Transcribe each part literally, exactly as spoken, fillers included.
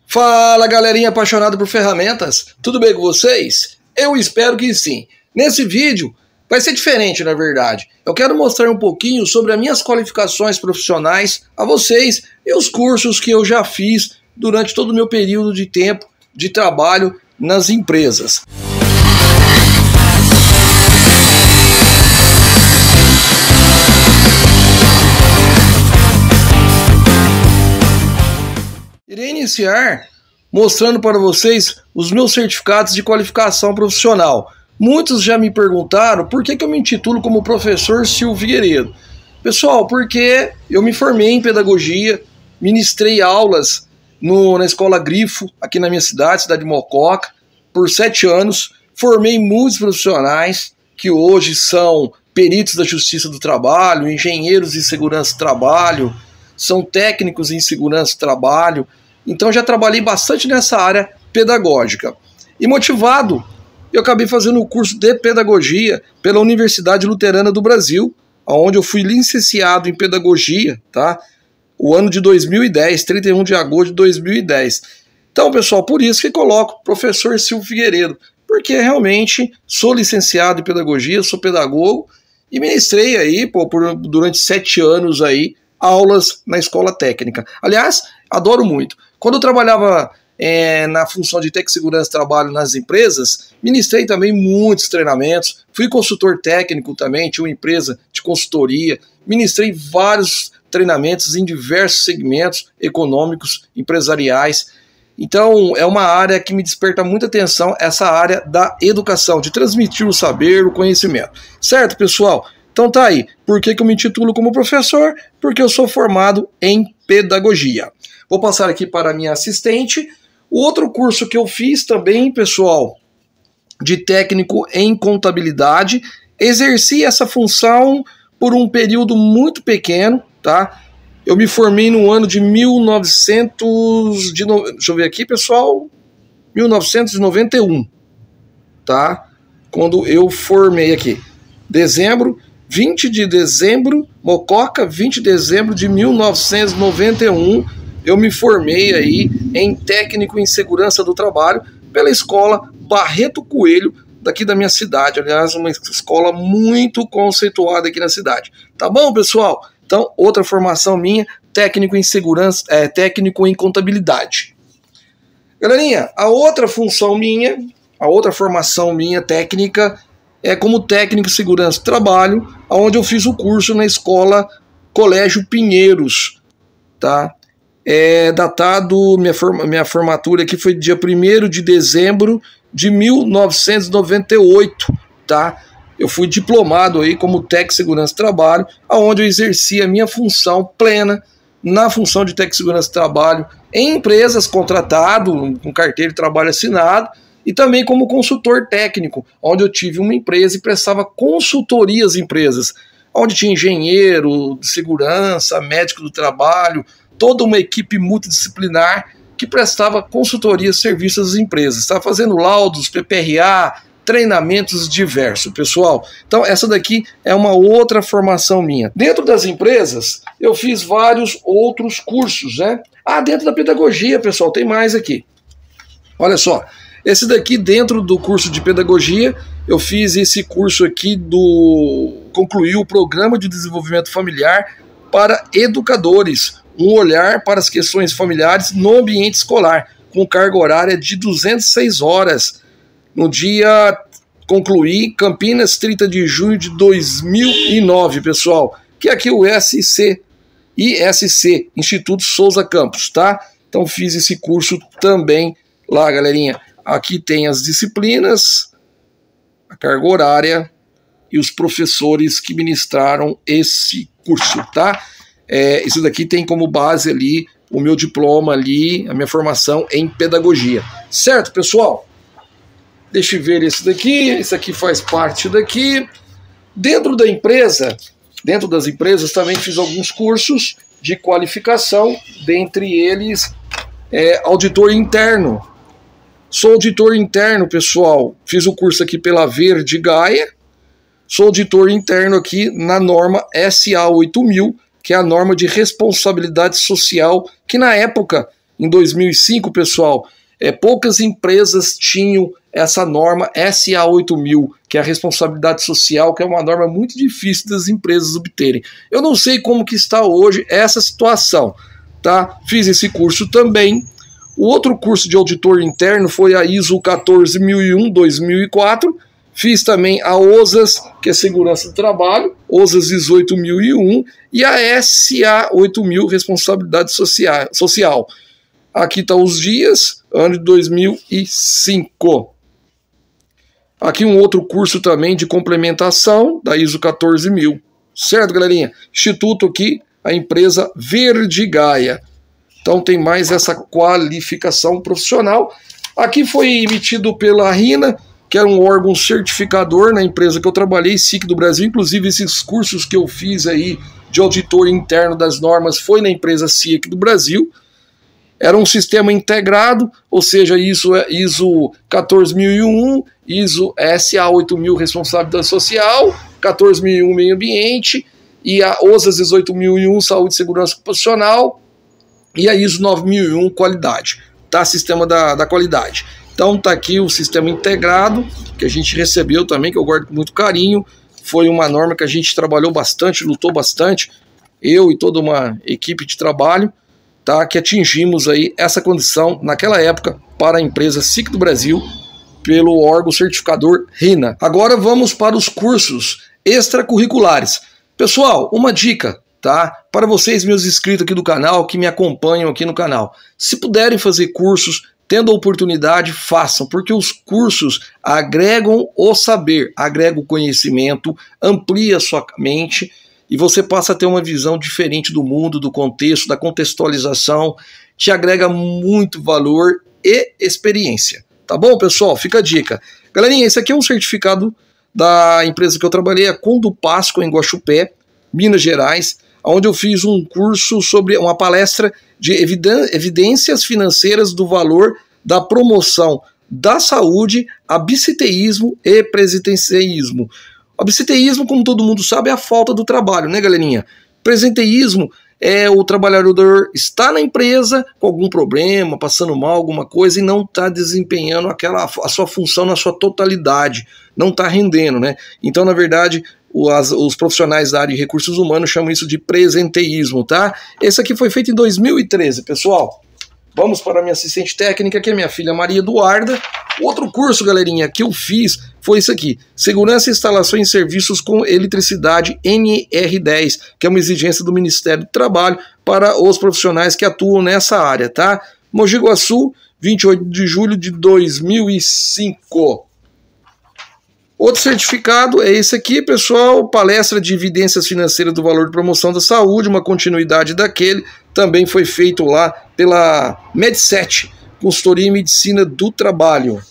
Fala, galerinha apaixonada por ferramentas, tudo bem com vocês? Eu espero que sim. Nesse vídeo vai ser diferente, na verdade. Eu quero mostrar um pouquinho sobre as minhas qualificações profissionais a vocês e os cursos que eu já fiz durante todo o meu período de tempo de trabalho nas empresas. Irei iniciar mostrando para vocês os meus certificados de qualificação profissional. Muitos já me perguntaram por que que eu me intitulo como professor Silvio Figueiredo. Pessoal, porque eu me formei em pedagogia, ministrei aulas no, na Escola Grifo, aqui na minha cidade, cidade de Mococa, por sete anos. Formei muitos profissionais que hoje são peritos da Justiça do Trabalho, engenheiros em segurança do trabalho, são técnicos em segurança do trabalho. Então já trabalhei bastante nessa área pedagógica. E motivado, eu acabei fazendo o curso de pedagogia pela Universidade Luterana do Brasil, onde eu fui licenciado em pedagogia, tá? O ano de dois mil e dez, trinta e um de agosto de dois mil e dez. Então, pessoal, por isso que coloco professor Silvio Figueiredo, porque realmente sou licenciado em pedagogia, sou pedagogo e ministrei aí, pô, por, durante sete anos aí, aulas na escola técnica. Aliás, adoro muito. Quando eu trabalhava é, na função de técnico de segurança de trabalho nas empresas, ministrei também muitos treinamentos, fui consultor técnico também, tinha uma empresa de consultoria, ministrei vários treinamentos em diversos segmentos econômicos, empresariais. Então, é uma área que me desperta muita atenção, essa área da educação, de transmitir o saber, o conhecimento. Certo, pessoal? Então tá aí, por que que eu me intitulo como professor? Porque eu sou formado em pedagogia. Vou passar aqui para a minha assistente. O outro curso que eu fiz também, pessoal, de técnico em contabilidade, exerci essa função por um período muito pequeno, tá? Eu me formei no ano de mil e novecentos, de no... deixa eu ver aqui, pessoal, mil novecentos e noventa e um, tá? Quando eu formei aqui, dezembro, vinte de dezembro, Mococa, vinte de dezembro de mil novecentos e noventa e um, eu me formei aí em técnico em segurança do trabalho pela escola Barreto Coelho, daqui da minha cidade. Aliás, uma escola muito conceituada aqui na cidade. Tá bom, pessoal? Então, outra formação minha, técnico em segurança, é, técnico em contabilidade. Galerinha, a outra função minha, a outra formação minha técnica é como técnico em segurança do trabalho, onde eu fiz o curso na escola Colégio Pinheiros, tá? É datado, minha, forma, minha formatura aqui foi dia primeiro de dezembro de mil novecentos e noventa e oito, tá? Eu fui diplomado aí como técnico de segurança do trabalho, onde eu exerci a minha função plena na função de técnico de segurança do trabalho em empresas, contratado, com carteira de trabalho assinado, e também como consultor técnico, onde eu tive uma empresa e prestava consultoria às empresas, onde tinha engenheiro de segurança, médico do trabalho, toda uma equipe multidisciplinar que prestava consultoria, serviços às empresas. Estava fazendo laudos, P P R A, treinamentos diversos, pessoal. Então essa daqui é uma outra formação minha. Dentro das empresas, eu fiz vários outros cursos, né? Ah, dentro da pedagogia, pessoal, tem mais aqui. Olha só, esse daqui dentro do curso de pedagogia, eu fiz esse curso aqui do... concluí o Programa de Desenvolvimento Familiar para Educadores, um olhar para as questões familiares no ambiente escolar, com carga horária de duzentas e seis horas. No dia, concluí Campinas, trinta de junho de dois mil e nove, pessoal, que é aqui o S C, I S C, Instituto Souza Campos, tá? Então fiz esse curso também lá, galerinha. Aqui tem as disciplinas, a carga horária e os professores que ministraram esse curso, tá? É, isso daqui tem como base ali o meu diploma ali, a minha formação em pedagogia. Certo, pessoal? Deixa eu ver esse daqui, esse aqui faz parte daqui. Dentro da empresa, dentro das empresas também fiz alguns cursos de qualificação, dentre eles é, auditor interno. Sou auditor interno, pessoal, fiz o curso aqui pela Verde Gaia, sou auditor interno aqui na norma S A oito mil, que é a norma de responsabilidade social, que na época em dois mil e cinco, pessoal, é, poucas empresas tinham essa norma S A oito mil, que é a responsabilidade social, que é uma norma muito difícil das empresas obterem. Eu não sei como que está hoje essa situação, tá? Fiz esse curso também. O outro curso de auditor interno foi a ISO quatorze mil e um, dois mil e quatro. Fiz também a OSAS, que é Segurança do Trabalho, OSAS ISO oito mil e um, e a S A oito mil, Responsabilidade Social. Aqui estão os dias, ano de dois mil e cinco. Aqui um outro curso também de complementação da ISO quatorze mil. Certo, galerinha? Instituto aqui, a empresa Verdigaia. Então tem mais essa qualificação profissional. Aqui foi emitido pela RINA, que era um órgão certificador na empresa que eu trabalhei, S I C do Brasil. Inclusive esses cursos que eu fiz aí de auditor interno das normas foi na empresa S I C do Brasil. Era um sistema integrado, ou seja, ISO, ISO quatorze mil e um, ISO S A oito mil Responsabilidade Social, quatorze mil e um Meio Ambiente, e a OSAS ISO oito mil e um Saúde e Segurança Ocupacional, e a ISO nove mil e um Qualidade, tá? Sistema da, da qualidade. Então tá aqui o sistema integrado, que a gente recebeu também, que eu guardo com muito carinho. Foi uma norma que a gente trabalhou bastante, lutou bastante, eu e toda uma equipe de trabalho, tá, que atingimos aí essa condição naquela época para a empresa S I C do Brasil pelo órgão certificador RINA. Agora vamos para os cursos extracurriculares. Pessoal, uma dica, tá, para vocês, meus inscritos aqui do canal, que me acompanham aqui no canal. Se puderem fazer cursos, tendo a oportunidade, façam, porque os cursos agregam o saber, agregam o conhecimento, amplia a sua mente, e você passa a ter uma visão diferente do mundo, do contexto, da contextualização, te agrega muito valor e experiência. Tá bom, pessoal? Fica a dica. Galerinha, esse aqui é um certificado da empresa que eu trabalhei, a Condupasco, em Guaxupé, Minas Gerais, onde eu fiz um curso sobre uma palestra de evidências financeiras do valor da promoção da saúde, absenteísmo e presenteísmo. Absenteísmo, como todo mundo sabe, é a falta do trabalho, né, galerinha? Presenteísmo é o trabalhador estar na empresa com algum problema, passando mal, alguma coisa, e não está desempenhando aquela, a sua função na sua totalidade, não está rendendo, né? Então, na verdade, o, as, os profissionais da área de recursos humanos chamam isso de presenteísmo, tá? Esse aqui foi feito em dois mil e treze, pessoal. Vamos para a minha assistente técnica, que é minha filha Maria Eduarda. Outro curso, galerinha, que eu fiz foi isso aqui. Segurança e instalações e serviços com eletricidade N R dez, que é uma exigência do Ministério do Trabalho para os profissionais que atuam nessa área, tá? Mogi Guaçu, vinte e oito de julho de dois mil e cinco. Outro certificado é esse aqui, pessoal, palestra de evidências financeiras do valor de promoção da saúde, uma continuidade daquele, também foi feito lá pela Medset, Consultoria em Medicina do Trabalho.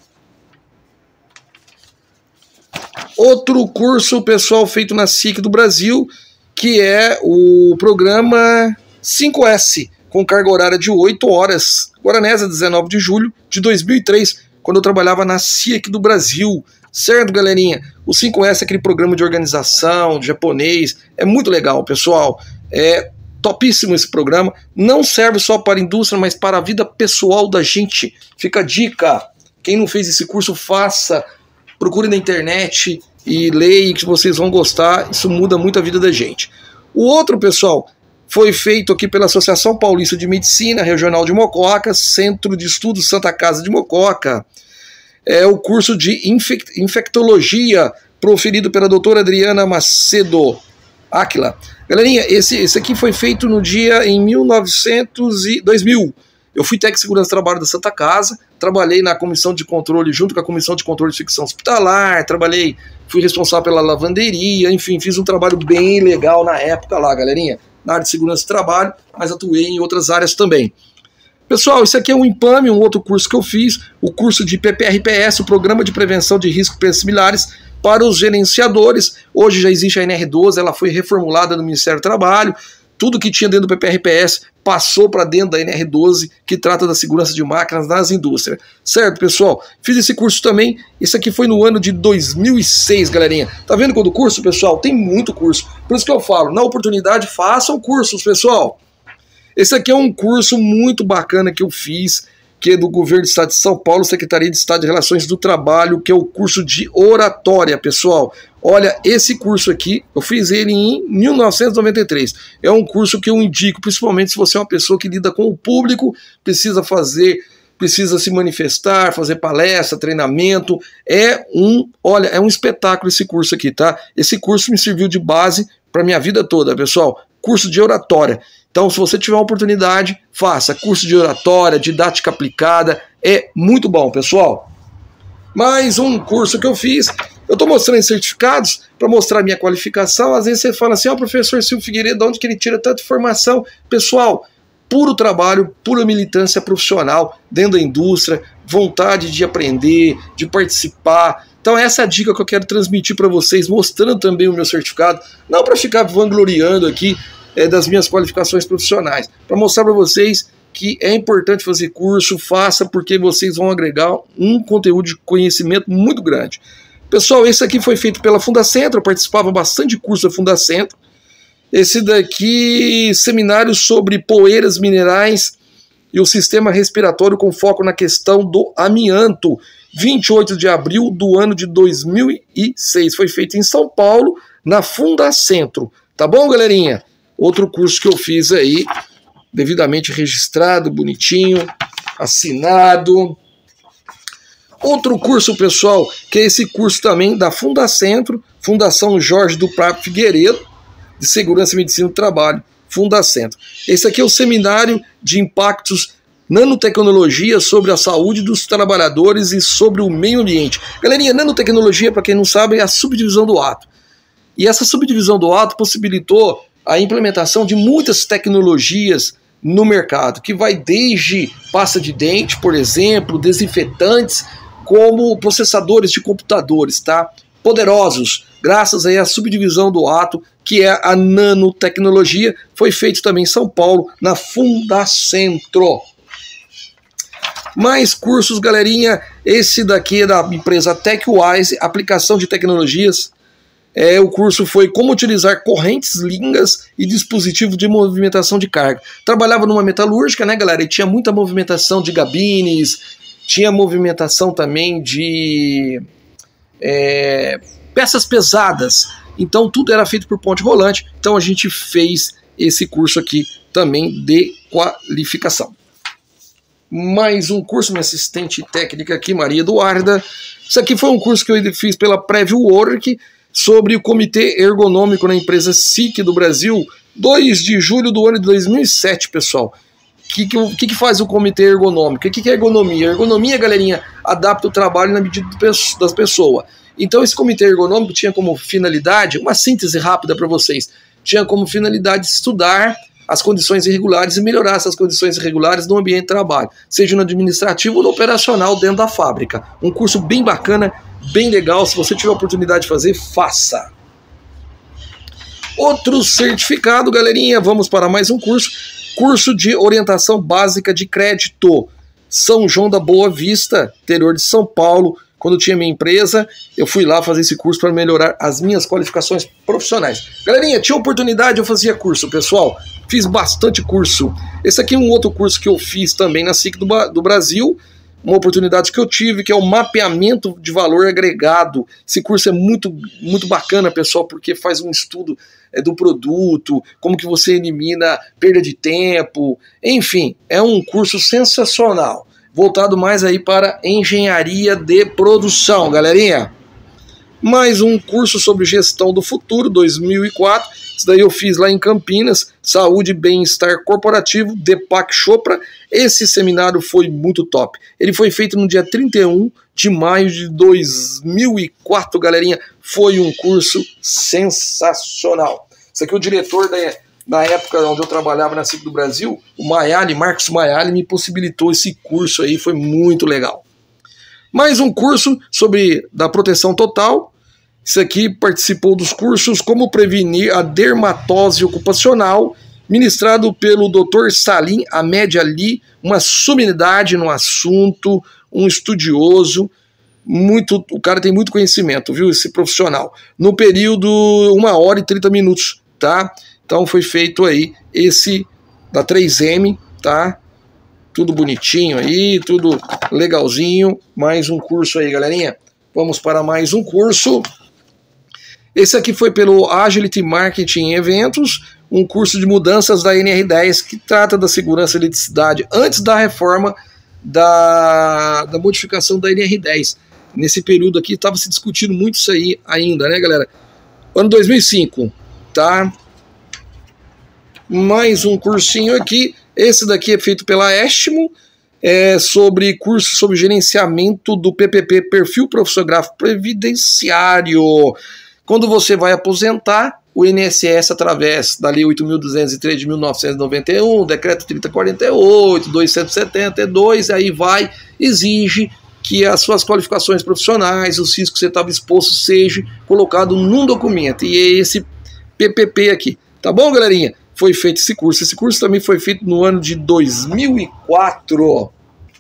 Outro curso, pessoal, feito na S I C do Brasil, que é o programa cinco S, com carga horária de oito horas, Guaranesa, dezenove de julho de dois mil e três, quando eu trabalhava na S I C do Brasil. Certo, galerinha? O cinco S é aquele programa de organização, de japonês, é muito legal, pessoal. É topíssimo esse programa. Não serve só para a indústria, mas para a vida pessoal da gente. Fica a dica. Quem não fez esse curso, faça. Procure na internet e leia, que vocês vão gostar. Isso muda muito a vida da gente. O outro, pessoal, foi feito aqui pela Associação Paulista de Medicina Regional de Mococa, Centro de Estudos Santa Casa de Mococa. É o curso de infect infectologia proferido pela doutora Adriana Macedo Áquila. Galerinha, esse, esse aqui foi feito no dia em mil e novecentos e dois mil. Eu fui técnico de segurança do trabalho da Santa Casa, trabalhei na comissão de controle, junto com a comissão de controle de ficção hospitalar, trabalhei, fui responsável pela lavanderia, enfim, fiz um trabalho bem legal na época lá, galerinha, na área de segurança do trabalho, mas atuei em outras áreas também. Pessoal, isso aqui é um INPAME, um outro curso que eu fiz, o curso de P P R P S, o Programa de Prevenção de Riscos Similares para os gerenciadores. Hoje já existe a N R doze, ela foi reformulada no Ministério do Trabalho, tudo que tinha dentro do P P R P S passou para dentro da N R doze, que trata da segurança de máquinas nas indústrias. Certo, pessoal? Fiz esse curso também, isso aqui foi no ano de dois mil e seis, galerinha. Tá vendo quando o curso, pessoal? Tem muito curso. Por isso que eu falo, na oportunidade, façam cursos, pessoal. Esse aqui é um curso muito bacana que eu fiz, que é do Governo do Estado de São Paulo, Secretaria de Estado de Relações do Trabalho, que é o curso de oratória, pessoal. Olha, esse curso aqui, eu fiz ele em mil novecentos e noventa e três. É um curso que eu indico, principalmente se você é uma pessoa que lida com o público, precisa fazer, precisa se manifestar, fazer palestra, treinamento. É um, olha, é um espetáculo esse curso aqui, tá? Esse curso me serviu de base para minha vida toda, pessoal. Curso de oratória. Então, se você tiver uma oportunidade, faça curso de oratória, didática aplicada, é muito bom, pessoal. Mais um curso que eu fiz, eu estou mostrando certificados para mostrar a minha qualificação. Às vezes você fala assim, ó, oh, professor Silvio Figueiredo, de onde que ele tira tanta informação? Pessoal, puro trabalho, pura militância profissional dentro da indústria, vontade de aprender, de participar. Então essa é a dica que eu quero transmitir para vocês, mostrando também o meu certificado, não para ficar vangloriando aqui é, das minhas qualificações profissionais, para mostrar para vocês que é importante fazer curso, faça, porque vocês vão agregar um conteúdo de conhecimento muito grande. Pessoal, esse aqui foi feito pela Fundacentro, eu participava bastante de curso da Fundacentro. Esse daqui, seminário sobre poeiras minerais e o sistema respiratório com foco na questão do amianto, vinte e oito de abril do ano de dois mil e seis. Foi feito em São Paulo, na Fundacentro. Tá bom, galerinha? Outro curso que eu fiz aí, devidamente registrado, bonitinho, assinado. Outro curso, pessoal, que é esse curso também da Fundacentro, Fundação Jorge do Prado Figueiredo, de Segurança e Medicina do Trabalho, Fundacentro. Esse aqui é o seminário de impactos nanotecnologia sobre a saúde dos trabalhadores e sobre o meio ambiente. Galerinha, nanotecnologia, para quem não sabe, é a subdivisão do ato. E essa subdivisão do ato possibilitou a implementação de muitas tecnologias no mercado, que vai desde pasta de dente, por exemplo, desinfetantes, como processadores de computadores, tá? Poderosos, graças aí à subdivisão do ato, que é a nanotecnologia. Foi feito também em São Paulo, na Fundacentro. Mais cursos, galerinha. Esse daqui é da empresa TechWise, aplicação de tecnologias. É, o curso foi como utilizar correntes, lingas e dispositivo de movimentação de carga. Trabalhava numa metalúrgica, né, galera? E tinha muita movimentação de gabines, tinha movimentação também de é, peças pesadas. Então tudo era feito por ponte rolante. Então a gente fez esse curso aqui também de qualificação. Mais um curso, minha assistente técnica aqui, Maria Eduarda. Isso aqui foi um curso que eu fiz pela Preview Work, sobre o Comitê Ergonômico na empresa S I C do Brasil, dois de julho do ano de dois mil e sete, pessoal. O que, que, que faz o Comitê Ergonômico? O que, que é ergonomia? Ergonomia, galerinha, adapta o trabalho na medida das pessoas. Então esse Comitê Ergonômico tinha como finalidade, uma síntese rápida para vocês, tinha como finalidade estudar as condições irregulares e melhorar essas condições irregulares no ambiente de trabalho, seja no administrativo ou no operacional dentro da fábrica. Um curso bem bacana, bem legal. Se você tiver a oportunidade de fazer, faça. Outro certificado, galerinha, vamos para mais um curso. Curso de orientação básica de crédito, São João da Boa Vista, interior de São Paulo. Quando eu tinha minha empresa, eu fui lá fazer esse curso para melhorar as minhas qualificações profissionais. Galerinha, tinha oportunidade, eu fazia curso, pessoal. Fiz bastante curso. Esse aqui é um outro curso que eu fiz também na S I C do, do Brasil. Uma oportunidade que eu tive, que é o mapeamento de valor agregado. Esse curso é muito, muito bacana, pessoal, porque faz um estudo é, do produto, como que você elimina perda de tempo. Enfim, é um curso sensacional, voltado mais aí para engenharia de produção, galerinha. Mais um curso sobre gestão do futuro, dois mil e quatro. Isso daí eu fiz lá em Campinas, Saúde e Bem-Estar Corporativo, Deepak Chopra. Esse seminário foi muito top. Ele foi feito no dia trinta e um de maio de dois mil e quatro, galerinha. Foi um curso sensacional. Isso aqui é o diretor da, da época onde eu trabalhava na S I C do Brasil, o Maiali, Marcos Maiali, me possibilitou esse curso aí, foi muito legal. Mais um curso sobre da proteção total. Isso aqui participou dos cursos Como Prevenir a Dermatose Ocupacional, ministrado pelo doutor Salim Ahmed Ali, uma sumidade no assunto, um estudioso, muito, o cara tem muito conhecimento, viu, esse profissional. No período uma hora e trinta minutos, tá? Então foi feito aí esse da três M, tá? Tudo bonitinho aí, tudo legalzinho. Mais um curso aí, galerinha. Vamos para mais um curso. Esse aqui foi pelo Agility Marketing e Eventos, um curso de mudanças da N R dez que trata da segurança e eletricidade antes da reforma da, da modificação da N R dez. Nesse período aqui estava se discutindo muito isso aí ainda, né, galera? Ano dois mil e cinco, tá? Mais um cursinho aqui. Esse daqui é feito pela Estimo, é sobre curso sobre gerenciamento do P P P, Perfil Profissionográfico Previdenciário. Quando você vai aposentar, o I N S S, através da Lei oito mil duzentos e três de mil novecentos e noventa e um, Decreto trinta e quarenta e oito, duzentos e setenta e dois, aí vai, exige que as suas qualificações profissionais, os riscos que você estava exposto, seja colocado num documento. E é esse P P P aqui. Tá bom, galerinha? Foi feito esse curso. Esse curso também foi feito no ano de dois mil e quatro.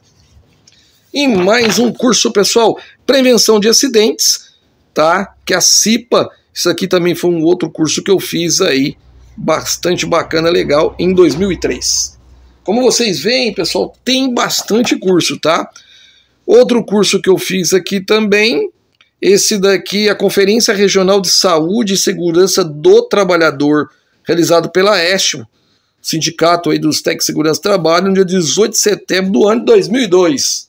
E mais um curso, pessoal, prevenção de acidentes, tá? Que a CIPA, isso aqui também foi um outro curso que eu fiz aí, bastante bacana, legal, em dois mil e três. Como vocês veem, pessoal, tem bastante curso, tá? Outro curso que eu fiz aqui também, esse daqui, a Conferência Regional de Saúde e Segurança do Trabalhador, realizado pela Estimo, sindicato aí dos Técnicos de Segurança do Trabalho, no dia dezoito de setembro do ano de dois mil e dois.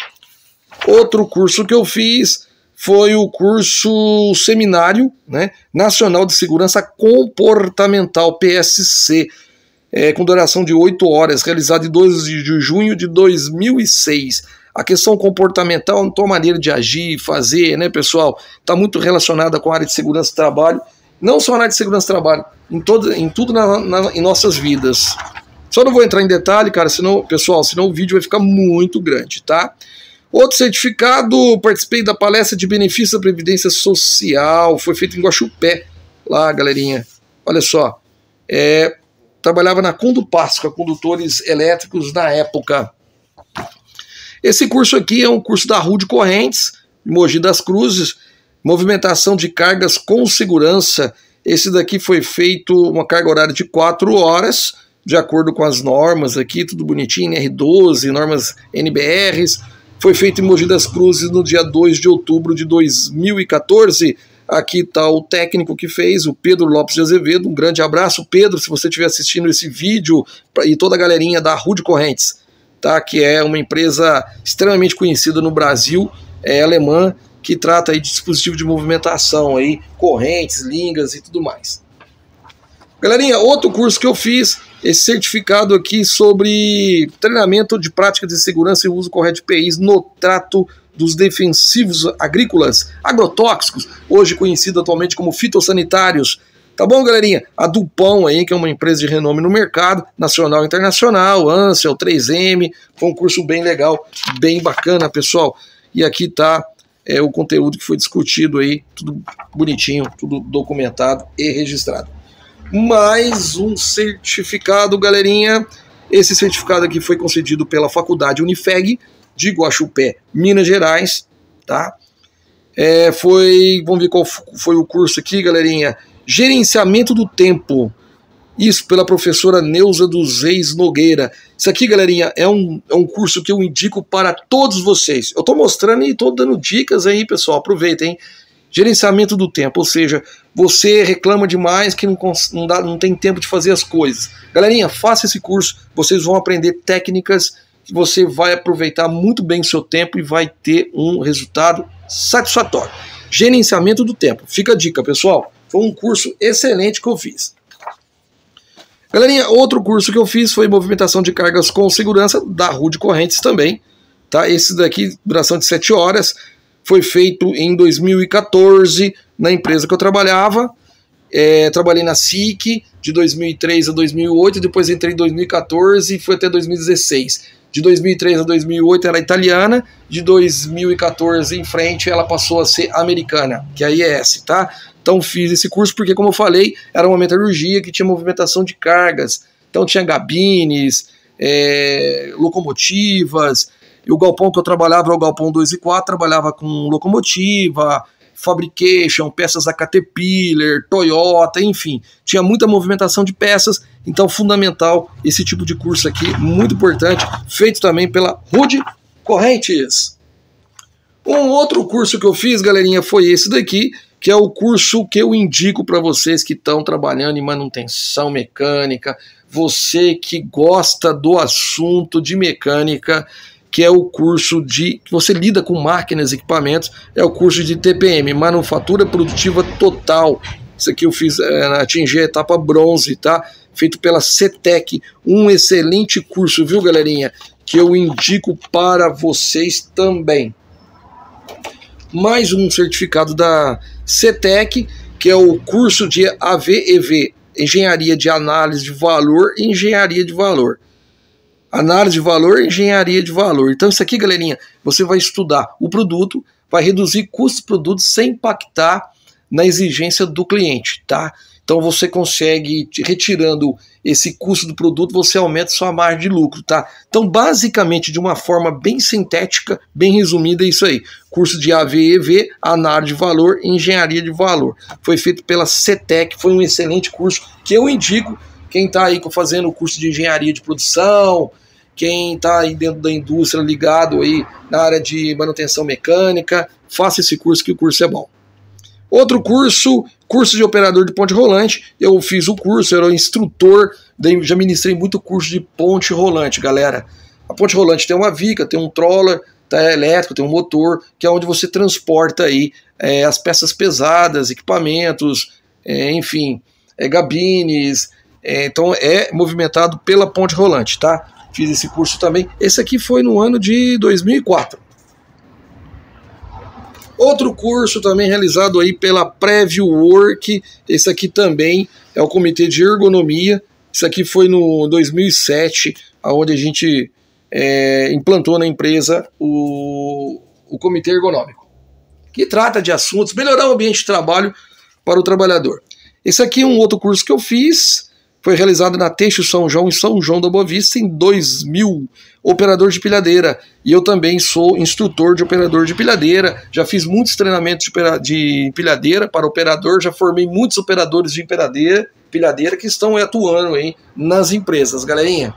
Outro curso que eu fiz foi o curso Seminário, né, Nacional de Segurança Comportamental, P S C, é, com duração de oito horas, realizado em dois de junho de dois mil e seis. A questão comportamental, a tua maneira de agir, fazer, né, pessoal, está muito relacionada com a área de segurança do trabalho, não só na área de segurança do trabalho, em, todo, em tudo na, na, em nossas vidas. Só não vou entrar em detalhe, cara, senão, pessoal, senão o vídeo vai ficar muito grande, tá? Outro certificado, participei da palestra de benefício da Previdência Social, foi feito em Guaxupé, lá, galerinha. Olha só, é, trabalhava na Condupasca, condutores elétricos na época. Esse curso aqui é um curso da Rude Correntes, Mogi das Cruzes, movimentação de cargas com segurança. Esse daqui foi feito uma carga horária de quatro horas, de acordo com as normas aqui, tudo bonitinho, N R doze, normas N B Rs. Foi feito em Mogi das Cruzes no dia dois de outubro de dois mil e quatorze. Aqui está o técnico que fez, o Pedro Lopes de Azevedo. Um grande abraço, Pedro, se você estiver assistindo esse vídeo, e toda a galerinha da Rude Correntes, tá? Que é uma empresa extremamente conhecida no Brasil, é alemã, que trata aí de dispositivo de movimentação, aí, correntes, lingas e tudo mais. Galerinha, outro curso que eu fiz, esse certificado aqui sobre treinamento de prática de segurança e uso correto de P Is no trato dos defensivos agrícolas, agrotóxicos, hoje conhecido atualmente como fitossanitários. Tá bom, galerinha? A Dupont aí, que é uma empresa de renome no mercado, nacional e internacional, Ansel, três M, foi um curso bem legal, bem bacana, pessoal. E aqui tá é, o conteúdo que foi discutido aí, tudo bonitinho, tudo documentado e registrado. Mais um certificado, galerinha. Esse certificado aqui foi concedido pela Faculdade Unifeg de Guaxupé, Minas Gerais, tá? É, foi, vamos ver qual foi o curso aqui, galerinha. Gerenciamento do tempo. Isso pela professora Neuza dos Reis Nogueira. Isso aqui, galerinha, é um, é um curso que eu indico para todos vocês. Eu tô mostrando e tô dando dicas aí, pessoal. Aproveitem, hein? Gerenciamento do tempo, ou seja, você reclama demais que não, não, dá, não tem tempo de fazer as coisas. Galerinha, faça esse curso, vocês vão aprender técnicas que você vai aproveitar muito bem o seu tempo e vai ter um resultado satisfatório. Gerenciamento do tempo, fica a dica, pessoal. Foi um curso excelente que eu fiz. Galerinha, outro curso que eu fiz foi movimentação de cargas com segurança da Rude Correntes também. Tá? Esse daqui, duração de sete horas. Foi feito em dois mil e quatorze na empresa que eu trabalhava. É, trabalhei na S I C de dois mil e três a dois mil e oito, depois entrei em dois mil e quatorze e fui até dois mil e dezesseis. De dois mil e três a dois mil e oito era italiana, de dois mil e quatorze em frente ela passou a ser americana, que é a I E S, tá? Então fiz esse curso porque, como eu falei, era uma metalurgia que tinha movimentação de cargas. Então tinha gabines, é, locomotivas. E o galpão que eu trabalhava era o galpão dois e quatro, trabalhava com locomotiva, Fabrication, peças da Caterpillar, Toyota, enfim, tinha muita movimentação de peças, então fundamental esse tipo de curso aqui, muito importante, feito também pela Rude Correntes. Um outro curso que eu fiz, galerinha, foi esse daqui, que é o curso que eu indico para vocês que estão trabalhando em manutenção mecânica, você que gosta do assunto de mecânica, que é o curso de que você lida com máquinas e equipamentos, é o curso de T P M, Manufatura Produtiva Total. Isso aqui eu fiz, é, atingi a etapa bronze, tá? Feito pela CETEC, um excelente curso, viu, galerinha? Que eu indico para vocês também. Mais um certificado da CETEC, que é o curso de A V E V, Engenharia de Análise de Valor e Engenharia de Valor. Análise de valor e engenharia de valor. Então isso aqui, galerinha, você vai estudar o produto, vai reduzir custos do produto sem impactar na exigência do cliente, tá? Então você consegue, retirando esse custo do produto, você aumenta sua margem de lucro, tá? Então basicamente, de uma forma bem sintética, bem resumida, é isso aí. Curso de A V E V, Análise de Valor e Engenharia de Valor. Foi feito pela CETEC, foi um excelente curso que eu indico. Quem está aí fazendo o curso de engenharia de produção, quem está aí dentro da indústria ligado aí na área de manutenção mecânica, faça esse curso que o curso é bom. Outro curso, curso de operador de ponte rolante, eu fiz o curso, eu era instrutor, já ministrei muito curso de ponte rolante, galera. A ponte rolante tem uma viga, tem um troller, tá, elétrico, tem um motor, que é onde você transporta aí é, as peças pesadas, equipamentos, é, enfim, é, gabines. É, então é movimentado pela ponte rolante, tá? Fiz esse curso também. Esse aqui foi no ano de dois mil e quatro. Outro curso também realizado aí pela Preview Work. Esse aqui também é o Comitê de Ergonomia. Isso aqui foi no dois mil e sete, onde a gente é, implantou na empresa o, o Comitê Ergonômico, que trata de assuntos, melhorar o ambiente de trabalho para o trabalhador. Esse aqui é um outro curso que eu fiz. Foi realizado na Teixo São João, em São João da Boa Vista, em dois mil, operador de pilhadeira. E eu também sou instrutor de operador de pilhadeira, já fiz muitos treinamentos de, de pilhadeira para operador, já formei muitos operadores de pilhadeira, pilhadeira que estão atuando aí nas empresas, galerinha.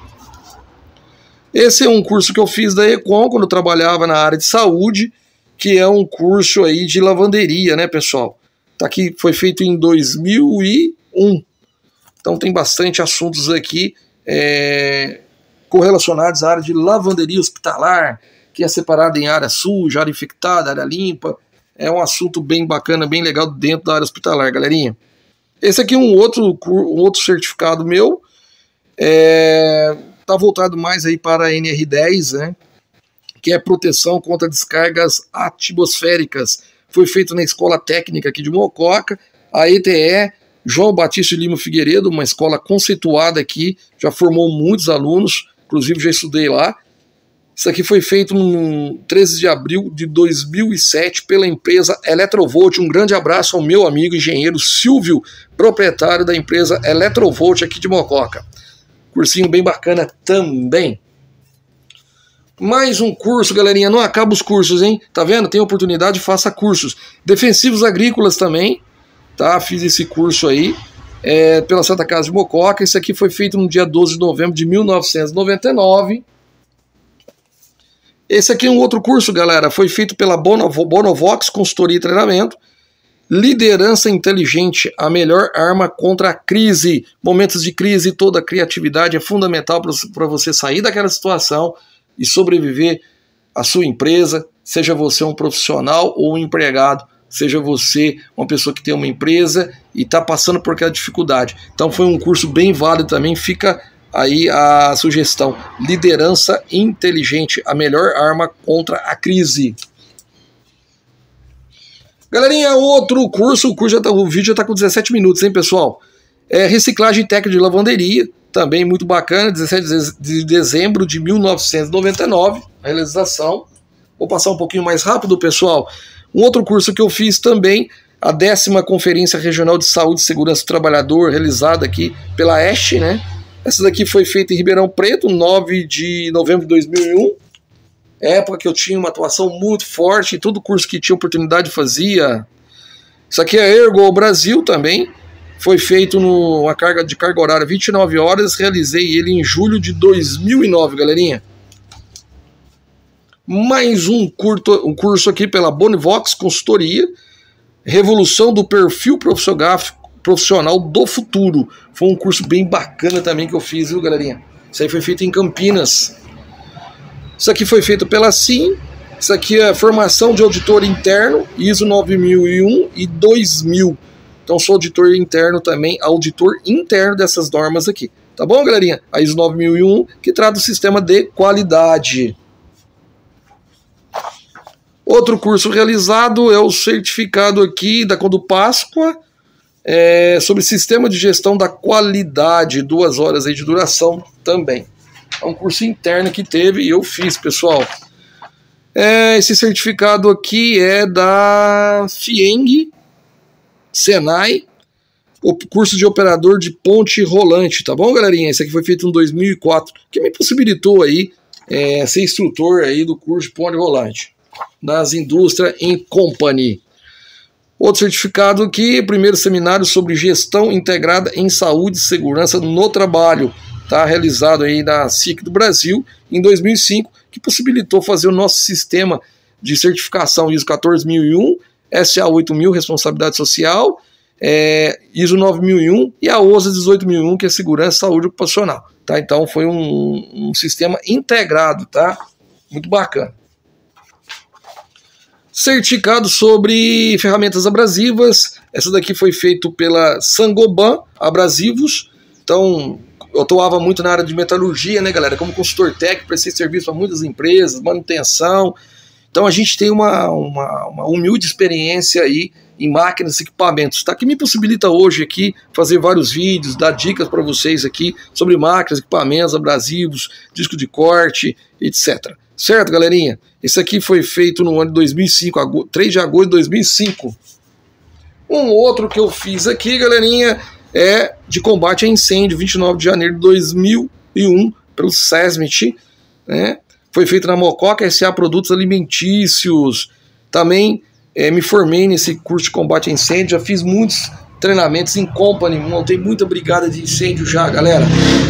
Esse é um curso que eu fiz da Econ, quando eu trabalhava na área de saúde, que é um curso aí de lavanderia, né, pessoal? Tá aqui, foi feito em dois mil e um. Então tem bastante assuntos aqui é, correlacionados à área de lavanderia hospitalar, que é separada em área suja, área infectada, área limpa. É um assunto bem bacana, bem legal dentro da área hospitalar, galerinha. Esse aqui é um outro, um outro certificado meu, é, tá voltado mais aí para a N R dez, né, que é proteção contra descargas atmosféricas. Foi feito na Escola Técnica aqui de Mococa, a E T E, João Batista de Lima Figueiredo, uma escola conceituada aqui, já formou muitos alunos, inclusive já estudei lá. Isso aqui foi feito no treze de abril de dois mil e sete pela empresa Eletrovolt. Um grande abraço ao meu amigo engenheiro Silvio, proprietário da empresa Eletrovolt aqui de Mococa. Cursinho bem bacana também. Mais um curso, galerinha, não acaba os cursos, hein? Tá vendo? Tem oportunidade, faça cursos. Defensivos agrícolas também. Tá, fiz esse curso aí é, pela Santa Casa de Mococa. Esse aqui foi feito no dia doze de novembro de mil novecentos e noventa e nove. Esse aqui é um outro curso, galera, foi feito pela Bonovox Consultoria e Treinamento. Liderança inteligente, a melhor arma contra a crise. Momentos de crise, toda a criatividade é fundamental para você sair daquela situação e sobreviver à sua empresa, seja você um profissional ou um empregado. Seja você uma pessoa que tem uma empresa e está passando por aquela dificuldade. Então foi um curso bem válido também, fica aí a sugestão. Liderança inteligente, a melhor arma contra a crise. Galerinha, outro curso, o, curso já tá, o vídeo já está com dezessete minutos, hein, pessoal? É reciclagem técnica de lavanderia, também muito bacana, dezessete de dezembro de mil novecentos e noventa e nove, a realização. Vou passar um pouquinho mais rápido, pessoal. Um outro curso que eu fiz também, a décima Conferência Regional de Saúde e Segurança do Trabalhador, realizada aqui pela E S H, né? Essa daqui foi feita em Ribeirão Preto, nove de novembro de dois mil e um. época que eu tinha uma atuação muito forte em todo curso que tinha oportunidade fazia. Isso aqui é Ergo Brasil também, foi feito numa carga de carga horária vinte e nove horas, realizei ele em julho de dois mil e nove, galerinha. Mais um, curto, um curso aqui pela Bonivox Consultoria, Revolução do Perfil Profissional do Futuro. Foi um curso bem bacana também que eu fiz, viu, galerinha? Isso aí foi feito em Campinas. Isso aqui foi feito pela Sim. Isso aqui é formação de auditor interno, I S O nove mil e um e dois mil. Então sou auditor interno também, auditor interno dessas normas aqui. Tá bom, galerinha? A I S O nove mil e um, que trata o sistema de qualidade. Outro curso realizado é o certificado aqui da Condo Páscoa, é, sobre sistema de gestão da qualidade, duas horas aí de duração também. É um curso interno que teve e eu fiz, pessoal. É, esse certificado aqui é da FIENG, Senai, o curso de operador de ponte rolante, tá bom, galerinha? Esse aqui foi feito em dois mil e quatro, que me possibilitou aí é, ser instrutor aí do curso de ponte rolante das Indústrias em Company. Outro certificado aqui, primeiro seminário sobre gestão integrada em saúde e segurança no trabalho, tá, realizado aí na S I C do Brasil em dois mil e cinco, que possibilitou fazer o nosso sistema de certificação I S O quatorze mil e um, S A oito mil, responsabilidade social, é, I S O nove mil e um e a O S A dezoito mil e um, que é segurança e saúde ocupacional, tá? Então foi um, um sistema integrado, tá? Muito bacana. Certificado sobre ferramentas abrasivas, essa daqui foi feito pela Sangoban Abrasivos. Então eu atuava muito na área de metalurgia, né, galera, como consultor técnico, prestei serviço para muitas empresas, manutenção. Então a gente tem uma, uma, uma humilde experiência aí em máquinas e equipamentos, tá? Que me possibilita hoje aqui fazer vários vídeos, dar dicas para vocês aqui sobre máquinas, equipamentos, abrasivos, disco de corte, etcétera. Certo, galerinha? Esse aqui foi feito no ano de dois mil e cinco, três de agosto de dois mil e cinco. Um outro que eu fiz aqui, galerinha, é de combate a incêndio, vinte e nove de janeiro de dois mil e um, pelo SESMIT, né? Foi feito na Mococa S A Produtos Alimentícios. Também é, me formei nesse curso de combate a incêndio, já fiz muitos treinamentos em company, montei muita brigada de incêndio já, galera.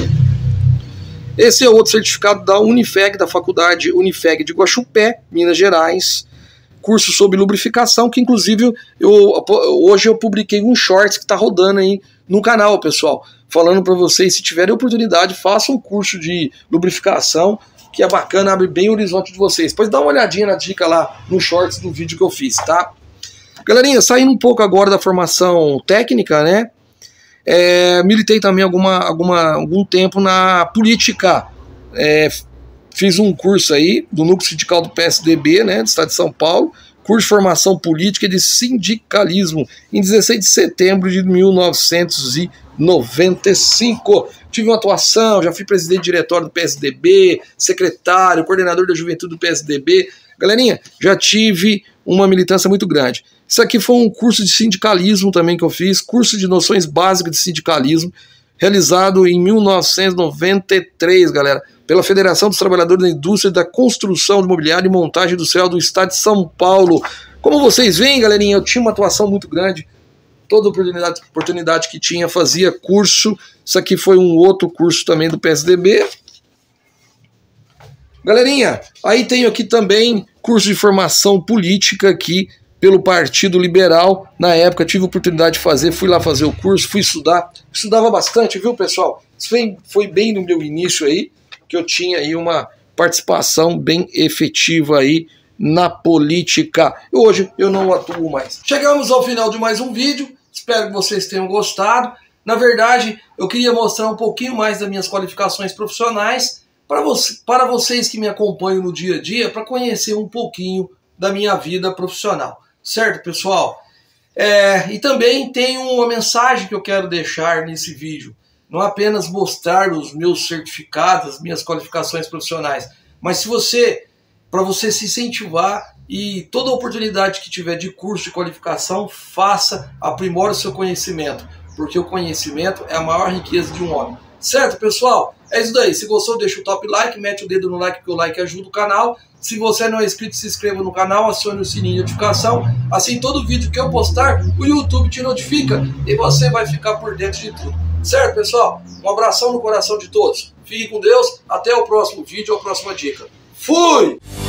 Esse é outro certificado da Unifeg, da faculdade Unifeg de Guaxupé, Minas Gerais. Curso sobre lubrificação, que inclusive eu, hoje eu publiquei um shorts que está rodando aí no canal, pessoal. Falando para vocês, se tiverem oportunidade, façam um curso de lubrificação, que é bacana, abre bem o horizonte de vocês. Depois dá uma olhadinha na dica lá no shorts do vídeo que eu fiz, tá? Galerinha, saindo um pouco agora da formação técnica, né? É, militei também alguma, alguma, algum tempo na política. É, fiz um curso aí do Núcleo Sindical do P S D B, né, do Estado de São Paulo, curso de formação política e de sindicalismo, em dezesseis de setembro de mil novecentos e noventa e cinco. Tive uma atuação, já fui presidente diretório do P S D B, secretário, coordenador da juventude do P S D B. Galerinha, já tive uma militância muito grande. Isso aqui foi um curso de sindicalismo também que eu fiz, curso de noções básicas de sindicalismo, realizado em mil novecentos e noventa e três, galera, pela Federação dos Trabalhadores da Indústria da Construção de Mobiliário e Montagem Industrial do Estado de São Paulo. Como vocês veem, galerinha, eu tinha uma atuação muito grande, toda oportunidade, oportunidade que tinha, fazia curso. Isso aqui foi um outro curso também do P S D B. Galerinha, aí tenho aqui também curso de formação política aqui pelo Partido Liberal. Na época tive a oportunidade de fazer, fui lá fazer o curso, fui estudar. Estudava bastante, viu, pessoal? Isso foi, foi bem no meu início aí, que eu tinha aí uma participação bem efetiva aí na política. E hoje eu não atuo mais. Chegamos ao final de mais um vídeo. Espero que vocês tenham gostado. Na verdade, eu queria mostrar um pouquinho mais das minhas qualificações profissionais para você, para vocês que me acompanham no dia a dia, para conhecer um pouquinho da minha vida profissional. Certo, pessoal? É, e também tem uma mensagem que eu quero deixar nesse vídeo. Não apenas mostrar os meus certificados, as minhas qualificações profissionais, mas se você, para você se incentivar e toda oportunidade que tiver de curso de qualificação, faça, aprimore o seu conhecimento, porque o conhecimento é a maior riqueza de um homem. Certo, pessoal? É isso daí. Se gostou, deixa o top like, mete o dedo no like, porque o like ajuda o canal. Se você não é inscrito, se inscreva no canal, acione o sininho de notificação. Assim, todo vídeo que eu postar, o YouTube te notifica e você vai ficar por dentro de tudo. Certo, pessoal? Um abração no coração de todos. Fique com Deus. Até o próximo vídeo ou a próxima dica. Fui!